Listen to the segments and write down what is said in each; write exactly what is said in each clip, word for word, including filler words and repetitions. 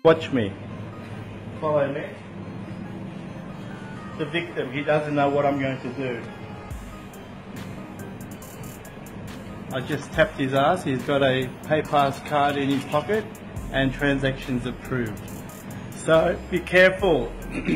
Watch me. Follow me. The victim, he doesn't know what I'm going to do. I just tapped his ass. He's got a PayPass card in his pocket and transactions approved. So be careful.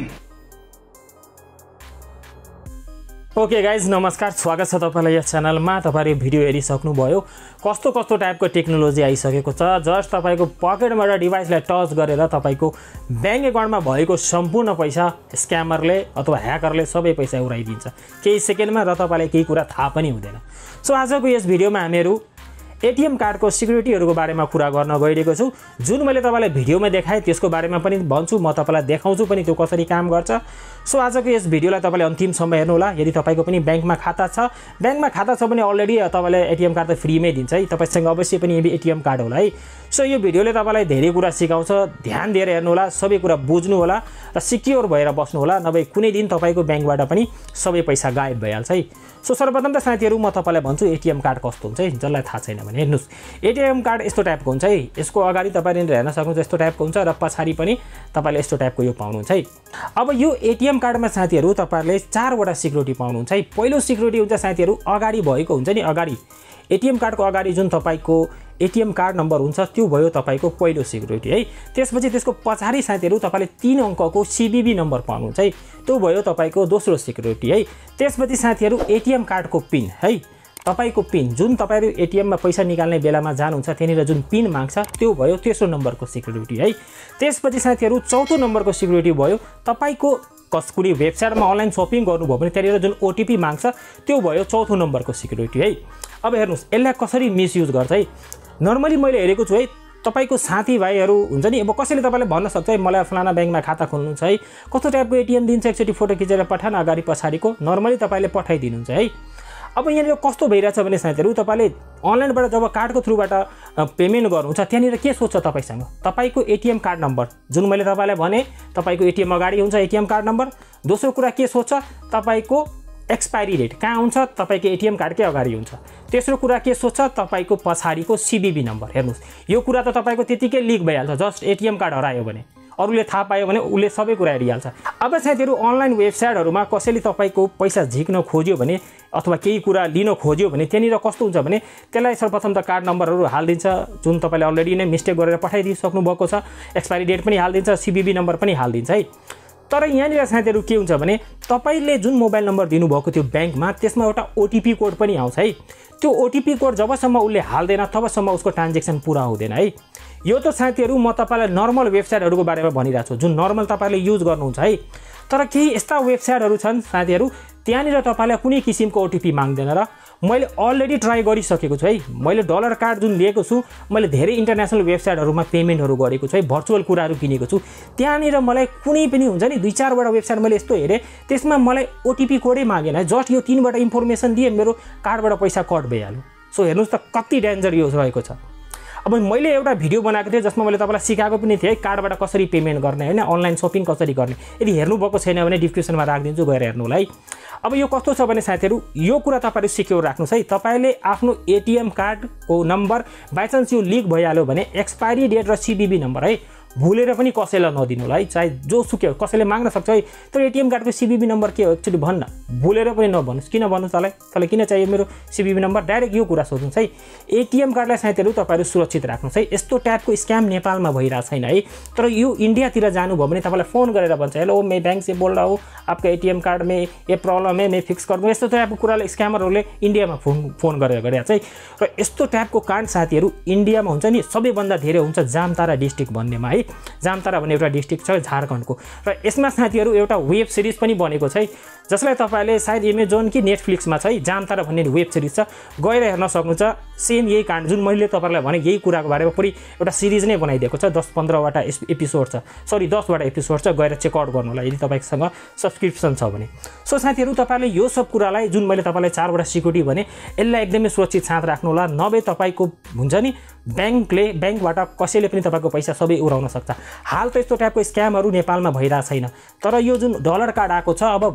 Okay guys नमस्कार, स्वागत छ तपाईलाई यस च्यानलमा। तपाईहरु video हेरिसक्नु भयो। कस्तो कस्तो टाइपको टेक्नोलोजी आइसकेको छ। जस्ट तपाईको पकेटबाट डिभाइसलाई टच गरेर तपाईको बैंक एकाउन्टमा भएको सम्पूर्ण पैसा स्क्यामरले अथवा ह्याकरले सबै पैसा उडाइदिन्छ केही सेकेन्डमा र तपाईलाई केही कुरा थाहा पनि हुँदैन। सो आजको यस भिडियोमा हामीहरु एटीएम कार्डको सिक्युरिटीहरुको बारेमा कुरा गर्न गइरहेको छु। जुन मैले तपाईलाई भिडियोमा देखाए त्यसको बारेमा पनि भन्छु, म तपाईलाई देखाउँछु पनि त्यो कसरी काम गर्छ। सो आजको यस भिडियोलाई तपाईले अन्तिमसम्म हेर्नु होला। यदि तपाईको पनि बैंकमा खाता छ, बैंकमा खाता छ भने अलरेडी तपाईले एटीएम कार्ड त फ्रीमै दिन्छ है। तपाईसँग अवश्य पनि एटीएम कार्ड होला है। सो यो भिडियोले तपाईलाई धेरै कुरा सिकाउँछ। ध्यान दिएर हेर्नु होला, सबै कुरा बुझ्नु होला र सिक्योर भएर बस्नु होला, नभए कुनै दिन तपाईको बैंकबाट पनि सबै पैसा गायब भइहाल्छ है। सो सर्वप्रथम त साथीहरु म तपाईलाई भन्छु एटीएम कार्ड कस्तो हुन्छ है। जसलाई थाहा छैन भने हेर्नुस्, एटीएम कार्ड यस्तो टाइपको हुन्छ है। यसको अगाडि तपाईले हेर्न सक्नुहुन्छ यस्तो टाइपको हुन्छ र पछाडी पनि तपाईले यस्तो टाइपको यो पाउनुहुन्छ है। अब यो एटीएम कार्डमा साथीहरु तपाईहरुले चारवटा सिक्युरिटी पाउनुहुन्छ है। पहिलो सिक्युरिटी हुन्छ साथीहरु अगाडि भएको हुन्छ नि, अगाडि एटीएम कार्डको अगाडि जुन तपाईको एटीएम कार्ड नम्बर हुन्छ त्यो भयो तपाईको पहिलो सिक्युरिटी है। त्यसपछि त्यसको पछाडी साथीहरु तपाईले तीन अंकको सीबीबी नम्बर पाउनुहुन्छ है, त्यो भयो तपाईको दोस्रो सिक्युरिटी है। त्यसपछि साथीहरु एटीएम कार्डको पिन है, तपाईको पिन जुन तपाईहरु एटीएम मा पैसा निकाल्ने बेलामा जानुहुन्छ त्यनीर जुन पिन माग्छ त्यो भयो तेस्रो नम्बरको सिक्युरिटी है। त्यसपछि साथीहरु चौथो नम्बरको सिक्युरिटी भयो तपाईको कुनै वेबसाइटमा अनलाइन शपिङ गर्नुभयो भने त्यनीर जुन ओटीपी माग्छ त्यो भयो चौथो नम्बरको सिक्युरिटी है। अब हेर्नुस् यसलाई कसरी मिसयुज गर्छ है। नर्मली मैले हेरेको छु है, तपाईको साथीभाइहरु हुन्छ नि, अब कसैले तपाईलाई भन्न सक्छ है मलाई फलाना बैंकमा खाता खोल्नु छ है, कस्तो टाइपको एटीएम दिन्छ एकचोटी फोटो खिचेर पठाउन अगाडि पछाडीको नर्मली तपाईले पठाइदिनुहुन्छ है। अब यहाँनिर कस्तो भइरहेछ भने साथीहरु तपाईले अनलाइनबाट जब कार्डको थ्रुबाट पेमेन्ट गर्नुहुन्छ त्यहाँनिर के सोच्छ तपाईसँग, तपाईको एटीएम कार्ड नम्बर जुन मैले तपाईलाई भने तपाईको एटीएम अगाडि हुन्छ एटीएम कार्ड नम्बर। दोस्रो कुरा के सोच्छ, तपाईको एक्सपायरी डेट कहाँ हुन्छ, तपाईको एटीएम कार्डकै अगाडि हुन्छ। तेस्रो कुरा के सोच्छ, तपाईको पछाडीको सीबीबी नम्बर। हेर्नुस् यो कुरा त तपाईको त्यतिकै लिक भइहाल्छ। जस्ट एटीएम कार्ड हरायो भने अरूले थाहा पायो भने उसले सबै कुरा हेरिहाल्छ। अब साथीहरु अनलाइन वेबसाइटहरुमा कसैले तपाईको पैसा झिक्न खोज्यो भने अथवा केही कुरा लिन खोज्यो भने त्यनीर कस्तो हुन्छ भने त्यसलाई सर्वप्रथम त कार्ड नम्बरहरु हाल्दिन्छ जुन तपाईले अलरेडी नै मिस्टेक गरेर पठाइदिसक्नु भएको छ, एक्सपायरी डेट पनि हाल्दिन्छ, सीबीबी नम्बर पनि हाल्दिन्छ है। तर यहाँनिर साथीहरु के हुन्छ भने तपाईले जुन मोबाइल नम्बर दिनुभएको त्यो बैंकमा त्यसमा एउटा ओटीपी कोड पनि आउँछ है। त्यो ओटीपी कोड जबसम्म उसले हाल्दैन तबसम्म उसको ट्रान्ज्याक्सन पूरा हुँदैन है। यो त साथीहरु म तपाईलाई नर्मल वेबसाइटहरुको बारेमा भनिरहेको छु जुन नर्मल तपाईले युज गर्नुहुन्छ है। तर केही यस्ता वेबसाइटहरु छन् साथीहरु त्यहाँनिर तपाईलाई कुनै किसिमको ओटीपी माग्दैन र मैले अलरेडी ट्राई गरिसकेको छु है। मैले डलर कार्ड जुन लिएको छु, मैले धेरै इन्टरनेशनल वेबसाइटहरुमा पेमेन्टहरु गरेको छु है, भर्चुअल कुराहरु किनेको छु। त्यहाँनिर मलाई कुनै पनि हुन्छ नि दुई चार वटा वेबसाइट मैले यस्तो हेरे त्यसमा मलाई ओटीपी कोडै मागेन है। जस्ट यो तीनवटा इन्फर्मेसन दिए मेरो कार्डबाट पैसा कट भइहाल्यो। सो हेर्नुस् त कति डेन्जर यो रहेको छ। अब मैले एउटा भिडियो बनाएको थिएँ जसमा मैले तपाईलाई सिकाएको पनि थिएँ कार्डबाट कसरी पेमेन्ट गर्ने हैन, अनलाइन शपिङ कसरी गर्ने। यदि हेर्नु भएको छैन भने डिस्क्रिप्सनमा राखिदिन्छु, गएर हेर्नु होला है। अब यो कस्तो छ भने साथीहरु यो कुरा तपाईहरु सिक्योर राख्नुस् है। तपाईले आफ्नो एटीएम कार्डको नम्बर बाइ चान्स यो लिक भइहाल्यो भने एक्सपायरी डेट र सीबीबी नम्बर है भुलेर पनि कसैलाई नदिनु होला है। चाहे जो सुक्यो कसैले माग्न सक्छ है। तर एटीएम कार्डको सीबीबी नम्बर के हो एकचोटी भन्न, भुलेर पनि नभन्नुस्। किन भन्नुस् तलाई, तलाई किन चाहियो मेरो सीबीबी नम्बर, डाइरेक्ट यो कुरा सोध्नुस् है। एटीएम कार्डलाई साथीहरु तपाईहरु सुरक्षित राख्नुस् है। यस्तो टाइपको स्क्याम नेपालमा भइरा छैन है। तर यो इन्डियातिर जानुभयो भने तपाईलाई फोन गरेर भन्छ हेलो मैं बैंक से बोल रहा हूं, आपका एटीएम कार्ड में ये प्रॉब्लम है, मैं फिक्स कर दूं। यस्तो टाइपको कुराले स्क्यामरहरुले इन्डियामा फोन फोन गरेर गरिरहेको छ है। र यस्तो टाइपको काण्ड साथीहरु इन्डियामा हुन्छ नि सबैभन्दा धेरै हुन्छ जामतारा डिस्ट्रिक्ट भन्नेमा है। जामतारा भन्ने एउटा डिस्ट्रिक्ट छ झारखण्डको र यसमा साथीहरु एउटा वेब सिरिज पनि बनेको छ है जसलाई तपाईले सायद एमाजोन कि नेटफ्लिक्समा छ है। जामतारा भन्ने वेब सिरिज छ, गएर हेर्न सक्नुहुन्छ। सेम यही काण्ड जुन मैले तपाईलाई भने यही कुराको बारेमा पुरै एउटा सिरिज नै बनाइदिएको छ। दस पन्ध्र वटा एपिसोड छ, सरी दस वटा एपिसोड छ, गएर चेक आउट गर्नु होला यदि तपाईसँग सब्स्क्रिप्सन छ भने। सो साथीहरु तपाईले यो सब कुरालाई जुन मैले तपाईलाई चारवटा सिक्युरिटी भने यसलाई एकदमै सुरक्षित साथ राख्नु होला, नभए तपाईको हुन्छ नि बैंकले बैंकबाट कसैले पनि तपाईको पैसा सबै उडाउन सक्छ। हाल त यस्तो टाइपको स्क्यामहरु नेपालमा भइरा छैन, तर यो जुन डलर कार्ड आएको छ अब हुन्छ नि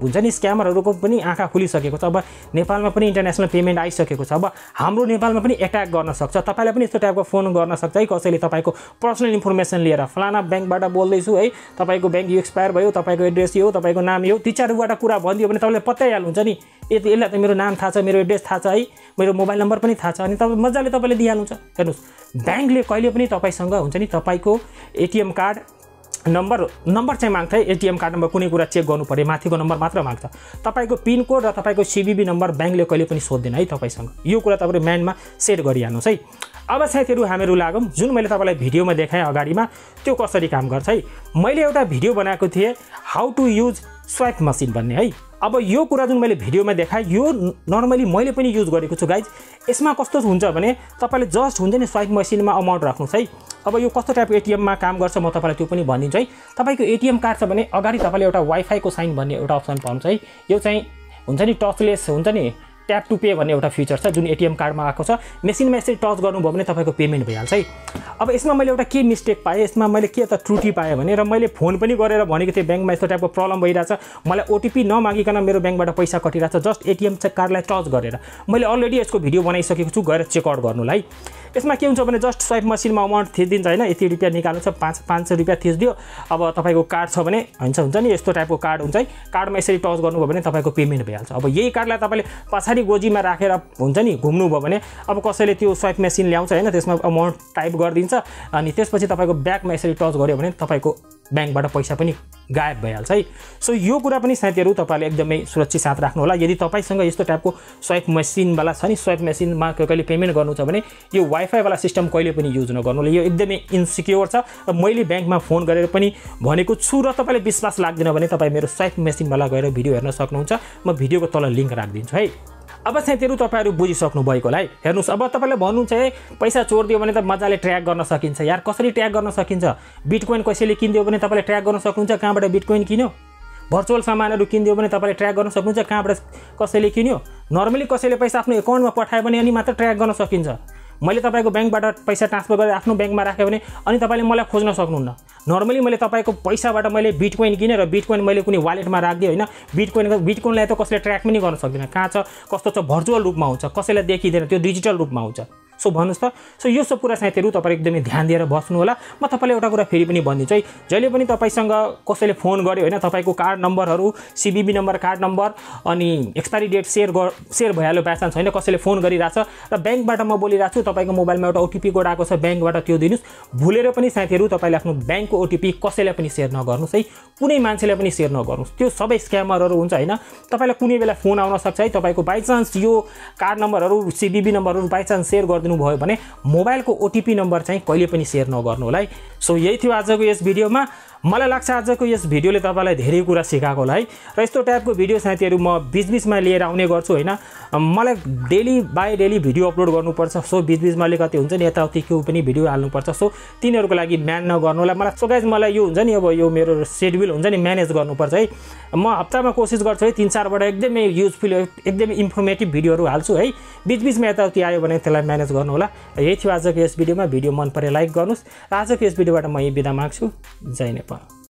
स्क्यामरहरूको पनि आँखा खुलिसकेको छ। अब नेपालमा पनि इन्टरनेसनल पेमेन्ट आइसकेको छ। अब हाम्रो नेपालमा पनि एट्याक गर्न सक्छ। तपाईँलाई पनि यस्तो टाइपको फोन गर्न सक्छ है, कसैले तपाईँको पर्सनल इन्फर्मेसन लिएर फलाना ब्याङ्कबाट बोल्दैछु है, तपाईँको ब्याङ्क यो एक्सपायर भयो, तपाईँको एड्रेस यो, तपाईँको नाम यो, ती चारवटा कुरा भनिदियो भने तपाईँले पत्याइहाल्नुहुन्छ नि, यति यसलाई त मेरो नाम थाहा छ, मेरो एड्रेस थाहा छ है, मेरो मोबाइल नम्बर पनि थाहा छ, अनि तपाईँ मजाले तपाईँले दिइहाल्नुहुन्छ। हेर्नुहोस्, ब्याङ्कले कहिले पनि तपाईँसँग हुन्छ नि तपाईँको एटिएम कार्ड नम्बर नम्बर चाहिँ माग्छ है। एटिएम कार्ड नम्बर कुनै कुरा चेक गर्नु पर्यो माथिको नम्बर मात्र माग्छ। तपाईँको पिनकोड र तपाईँको सिबिबी नम्बर ब्याङ्कले कहिले पनि सोध्दैन है तपाईँसँग। यो कुरा तपाईँले म्यानमा सेट गरिहाल्नुहोस् है। अब साथीहरू हामीहरू लागौँ जुन मैले तपाईँलाई भिडियोमा देखाएँ अगाडिमा त्यो कसरी काम गर्छ है। मैले एउटा भिडियो बनाएको थिएँ how to use swipe machine भन्ने है। अब यो कुरा जुन मैले भिडियोमा देखाएँ यो नर्मली मैले पनि युज गरेको छु गाइज। यसमा कस्तो हुन्छ भने तपाईँले जस्ट हुन्छ नि स्वाइप मसिनमा अमाउन्ट राख्नुहोस् है। अब यो कस्तो टाइपको एटिएममा काम गर्छ म तपाईँलाई त्यो पनि भनिदिन्छु है। तपाईँको एटिएम कार्ड छ भने अगाडि तपाईँले एउटा वाइफाईको साइन भन्ने एउटा अप्सन पाउनुहुन्छ है। यो चाहिँ हुन्छ नि टचलेस हुन्छ नि ट्याप टु पे भन्ने एउटा फिचर छ जुन एटिएम कार्डमा आएको छ। मेसिनमा यसरी टच गर्नुभयो भने तपाईँको पेमेन्ट भइहाल्छ है। अब यसमा मैले एउटा के मिस्टेक पाएँ, यसमा मैले के त त्रुटि पाएँ भने, र मैले फोन पनि गरेर भनेको थिएँ ब्याङ्कमा यस्तो टाइपको प्रब्लम भइरहेछ, मलाई ओटिपी नमागिकन मेरो ब्याङ्कबाट पैसा कटिरहेछ जस्ट एटिएम कार्डलाई टच गरेर। मैले अलरेडी यसको भिडियो बनाइसकेको छु, गएर चेकआउट गर्नुलाई। यसमा के हुन्छ भने जस्ट स्वाइप मसिनमा अमाउन्ट थिचिदिन्छ होइन, यति रुपियाँ निकाल्नु छ, पाँच पाँच सय रुपियाँ थिचिदियो। अब तपाईँको कार्ड छ भने हुन्छ हुन्छ नि यस्तो टाइपको कार्ड हुन्छ है, कार्डमा यसरी टच गर्नुभयो भने तपाईँको पेमेन्ट भइहाल्छ। अब यही कार्डलाई तपाईँले पछाडि गोजीमा राखेर हुन्छ नि घुम्नुभयो भने अब कसैले त्यो स्वाइप मेसिन ल्याउँछ होइन, त्यसमा अमाउन्ट टाइप गरिदिन्छ अनि त्यसपछि तपाईँको ब्यागमा यसरी टच गर्यो भने तपाईँको ब्याङ्कबाट पैसा पनि गायब भइहाल्छ है। सो यो कुरा पनि साथीहरू तपाईँले एकदमै सुरक्षित साथ राख्नु होला। यदि तपाईँसँग यस्तो टाइपको स्वाइप मेसिनवाला छ नि, स्वाइप मेसिनमा कहिले पेमेन्ट गर्नु छ भने यो वाइफाईवाला सिस्टम कहिले पनि युज नगर्नु होला। यो एकदमै इन्सिक्योर छ र मैले ब्याङ्कमा फोन गरेर पनि भनेको छु र तपाईँले विश्वास लाग्दैन भने तपाईँ मेरो स्वाइप मेसिनवाला गएर भिडियो हेर्न सक्नुहुन्छ। म भिडियोको तल लिङ्क राखिदिन्छु है। अब साथीहरू तपाईँहरू बुझिसक्नु भएको होला है। हेर्नुहोस्, अब तपाईँले भन्नुहुन्छ है पैसा चोरिदियो भने त मजाले ट्र्याक गर्न सकिन्छ। यार कसरी ट्र्याक गर्न सकिन्छ? बिटकोइन कसैले किनिदियो भने तपाईँले ट्र्याक गर्न सक्नुहुन्छ कहाँबाट बिटकोइन किन्यो। भर्चुअल सामानहरू किनिदियो भने तपाईँले ट्र्याक गर्न सक्नुहुन्छ कहाँबाट कसैले किन्यो। नर्मली कसैले पैसा आफ्नो एकाउन्टमा पठायो भने अनि मात्र ट्र्याक गर्न सकिन्छ। मैले तपाईँको ब्याङ्कबाट पैसा ट्रान्सफर गरेर आफ्नो ब्याङ्कमा राखेँ भने अनि तपाईँले मलाई खोज्न सक्नुहुन्न। नर्मली मैले तपाईँको पैसाबाट मैले बिटकोइन किनेँ र बिटकोइन मैले कुनै वालेटमा राखिदिएँ होइन, बिटकोइन बिटकोइनलाई त कसैले ट्र्याक पनि गर्न सक्दैन। कहाँ छ कस्तो छ भर्चुअल रूपमा हुन्छ, कसैलाई देखिँदैन, त्यो डिजिटल रूपमा हुन्छ। सो भन्नुहोस् त। सो यो सब कुरा साथीहरू तपाईँले एकदमै ध्यान दिएर बस्नु होला। म तपाईँलाई एउटा कुरा फेरि पनि भनिदिन्छु है, जहिले पनि तपाईँसँग कसैले फोन गर्यो होइन, तपाईँको कार्ड नम्बरहरू सिबिबी नम्बर कार्ड नम्बर अनि एक्सपायरी डेट सेयर गर सेयर भइहाल्यो बाई चान्स होइन, कसैले फोन गरिरहेछ र ब्याङ्कबाट म बोलिरहेको छु, तपाईँको मोबाइलमा एउटा ओटिपी कोड आएको छ ब्याङ्कबाट, त्यो दिनुहोस्। भुलेर पनि साथीहरू तपाईँले आफ्नो ब्याङ्कको ओटिपी कसैलाई पनि सेयर नगर्नुहोस् है, कुनै मान्छेलाई पनि सेयर नगर्नुहोस्। त्यो सबै स्क्यामरहरू हुन्छ होइन, तपाईँलाई कुनै बेला फोन आउन सक्छ है, तपाईँको बाइचान्स यो कार्ड नम्बरहरू सिबिबी नम्बरहरू बाइचान्स सेयर गरिदिनु भयो भने मोबाइलको ओटिपी नम्बर चाहिँ कहिले पनि सेयर नगर्नु होला है। सो यही थियो आजको यस भिडियोमा। मलाई लाग्छ आजको यस भिडियोले तपाईँलाई धेरै कुरा सिकाएको होला है। र यस्तो टाइपको भिडियो साथीहरू म बिचबिचमा लिएर आउने गर्छु होइन। मलाई daily by daily video upload गर्नुपर्छ। सो बिचबिचमा अलिकति हुन्छ नि यताउतिको पनि भिडियो हाल्नुपर्छ। सो तिनीहरूको लागि म्यान नगर्नु होला। मलाई सो गाइज मलाई यो हुन्छ नि अब यो मेरो सेड्युल हुन्छ नि म्यानेज गर्नुपर्छ है। म हप्तामा कोसिस गर्छु है तिन चारबाट एकदमै युजफुल एकदमै इन्फर्मेटिभ भिडियोहरू हाल्छु है। बिचबिचमा यताउति आयो भने त्यसलाई म्यानेज गर्नु होला। यही थियो आजको यस भिडियोमा। भिडियो मन परे लाइक गर्नुहोस् र आजको यस भिडियोबाट म यही बिदा माग्छु। जय नेपाल।